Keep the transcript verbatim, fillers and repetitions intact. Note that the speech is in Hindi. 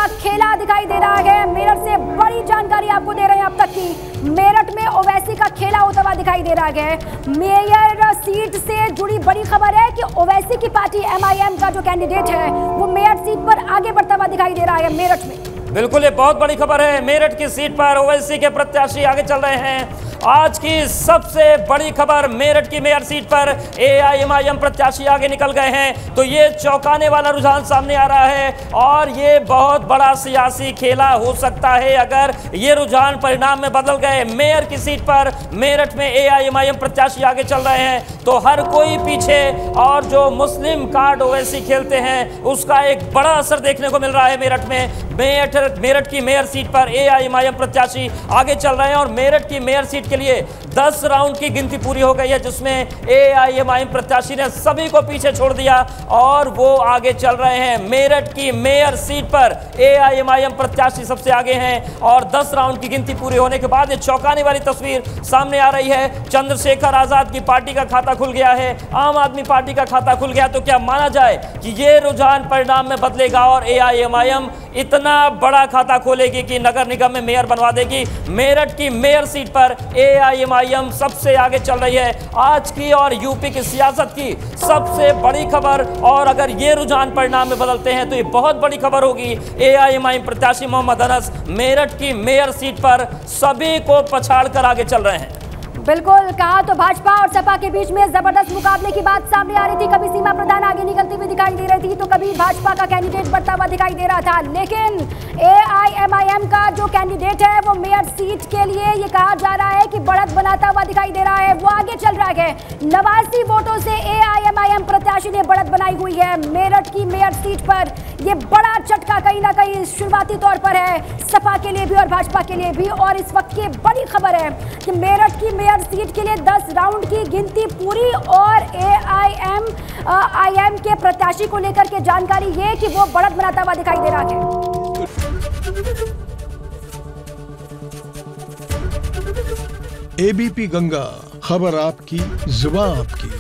का खेला दिखाई दे रहा है। मेरठ से बड़ी जानकारी आपको दे रहे हैं अब तक की। मेरठ में ओवैसी का खेला होता हुआ दिखाई दे रहा है। मेयर सीट से जुड़ी बड़ी खबर है कि ओवैसी की पार्टी एम आई एम का जो कैंडिडेट है वो मेयर सीट पर आगे बढ़ता हुआ दिखाई दे रहा है मेरठ में। बिल्कुल, ये बहुत बड़ी खबर है। मेरठ की सीट पर ओवैसी के प्रत्याशी आगे चल रहे हैं। आज की सबसे बड़ी खबर, मेरठ की मेयर सीट पर ए आई एम आई एम प्रत्याशी आगे निकल गए हैं। तो ये चौंकाने वाला रुझान सामने आ रहा है और ये बहुत बड़ा सियासी खेला हो सकता है अगर ये रुझान परिणाम में बदल गए। मेयर की सीट पर मेरठ में ए आई एम आई एम प्रत्याशी आगे चल रहे हैं तो हर कोई पीछे, और जो मुस्लिम कार्ड ओवैसी खेलते हैं उसका एक बड़ा असर देखने को मिल रहा है मेरठ में। मेरठ मेरठ की मेयर सीट पर ए आई एम आई एम प्रत्याशी आगे चल रहे हैं और मेरठ की मेयर सीट के लिए दस राउंड की गिनती पूरी हो गई है जिसमें ए आई एम आई एम प्रत्याशी ने सभी को पीछे छोड़ दिया और वो आगे चल रहे हैं। मेरठ की मेयर सीट पर ए आई एम आई एम प्रत्याशी सबसे आगे हैं और दस राउंड की गिनती पूरी होने के बाद ये चौंकाने वाली तस्वीर सामने आ रही है। चंद्रशेखर आजाद की पार्टी का खाता खुल गया है, आम आदमी पार्टी का खाता खुल गया। तो क्या माना जाए कि ये रुझान परिणाम में बदलेगा और ए आई एम आई एम इतना बड़ा खाता खोलेगी कि नगर निगम में मेयर बनवा देगी। मेरठ की मेयर सीट पर ए आई एम आई एम सबसे आगे चल रही है। आज की और यूपी की सियासत की सबसे बड़ी खबर, और अगर ये रुझान परिणाम में बदलते हैं तो ये बहुत बड़ी खबर होगी। ए आई एम आई एम प्रत्याशी मोहम्मद अनस मेरठ की मेयर सीट पर सभी को पछाड़ कर आगे चल रहे हैं। बिल्कुल कहा तो भाजपा और सपा के बीच में जबरदस्त मुकाबले की बात सामने आ रही थी। कभी सीमा प्रधान आगे निकलती हुई दिखाई दे रही थी तो कभी भाजपा का कैंडिडेट बढ़ता हुआ दिखाई दे रहा था, लेकिन ए आई एम आई एम का जो कैंडिडेट है वो मेयर सीट के लिए ये कहा जा रहा है कि बढ़त बनाता हुआ दिखाई दे रहा है, वो आगे चल रहा है। नवासी वोटों से ए आई एम आई एम प्रत्याशी ने बढ़त बनाई हुई है मेरठ की मेयर सीट पर। ये बड़ा झटका कहीं ना कहीं शुरुआती तौर पर है सपा के लिए भी और भाजपा के लिए भी। और इस वक्त की बड़ी खबर है कि मेरठ की मेयर सीट के लिए दस राउंड की गिनती पूरी और ए आई एम आई एम के प्रत्याशी को लेकर के जानकारी ये कि वो बढ़त बनाता हुआ दिखाई दे रहा है। ए बी पी गंगा, खबर आपकी, जुबान आपकी।